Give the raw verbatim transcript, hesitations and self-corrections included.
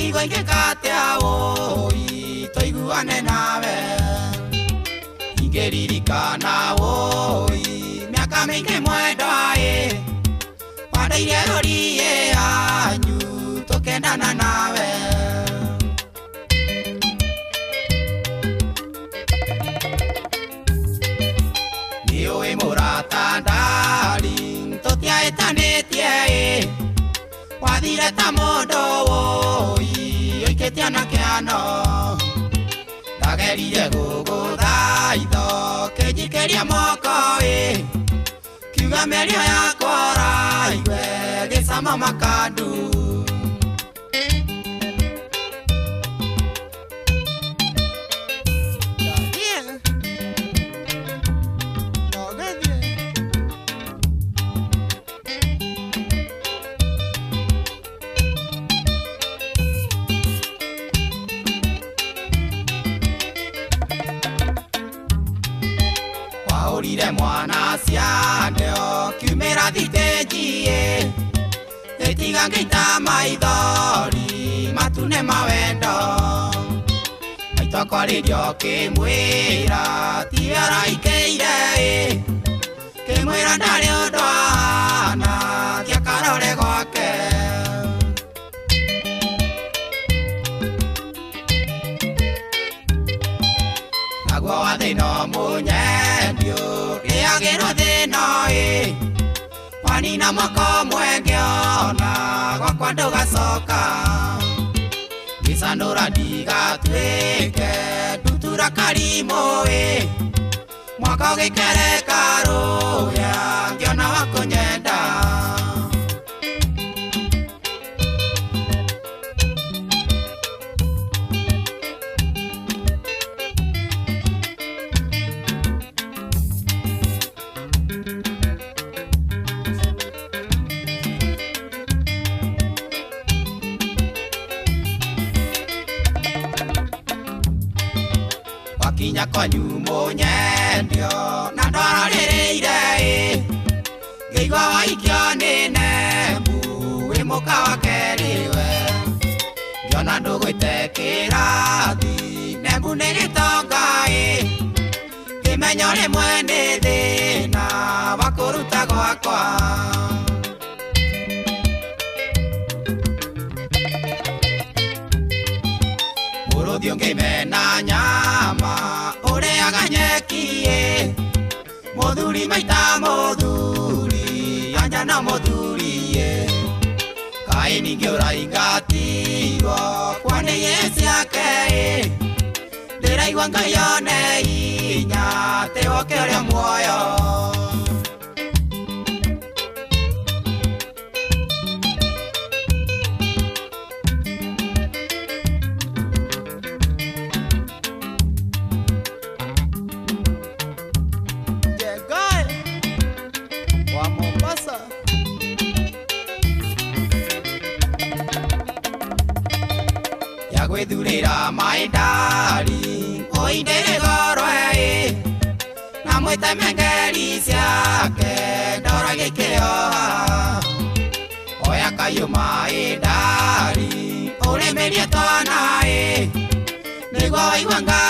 Amigo ingekatea woi toiguane nawe ingeririkana woi miaka mingi mwendwa ĩ wandeire rorie anyu tukendana nawe niũĩ mũrata darling tũtiahĩtanĩtie ĩ wathire ta mũndũ woi ũikĩtie anake ano ndagerire gũgũthaitho kĩnjikĩria moko ĩ kiuga mĩario yakwa ũraigwe gĩcama makandu Waurire mwana ciandeo kiumĩra thitĩnji ĩtiga ngĩita maithori matune mawendo maitũ kwarĩrio kĩmwĩra tiwe araikĩire kĩmwĩra ndarĩ ũndũ ahana thia karore gwake naguo wa thĩna mũnyendio rĩagĩrwo thĩna ĩ wanina moko mwengĩona gwakwa ndũgacoka ngĩcanũra ndigatuĩke ndutura karimũ ĩ mwaka ũgĩkereka rũya ngĩona wa kũnyenda kinya kwanyu mũnyendio na ndwararĩrĩire ĩ ngĩigua waikio nĩ nembu wĩ mũka wa kerĩwe ngĩona ndũgwĩte kĩrathi nembu nĩ gĩtonga ĩ ngĩmenya rĩmwe nĩ thĩna wa kũruta gwakwa mũrũthi ũngĩmena nyama ũrĩaga nyeki ĩ mũthuri maita mũthuri anja no mũthuri ĩ kaĩ ningĩ ũraingatirwo kwanĩie ciake ĩ ndĩraigua Ngai one hinya atĩ woke ũrĩa muoyo gwĩthurĩra my darling ũindĩrĩ gorwe ĩ na mwĩteme ngeri ciake ndora gĩkĩoha oya kayũma ĩ darling ũrĩmĩrie twana ĩ nĩguo waigua Ngai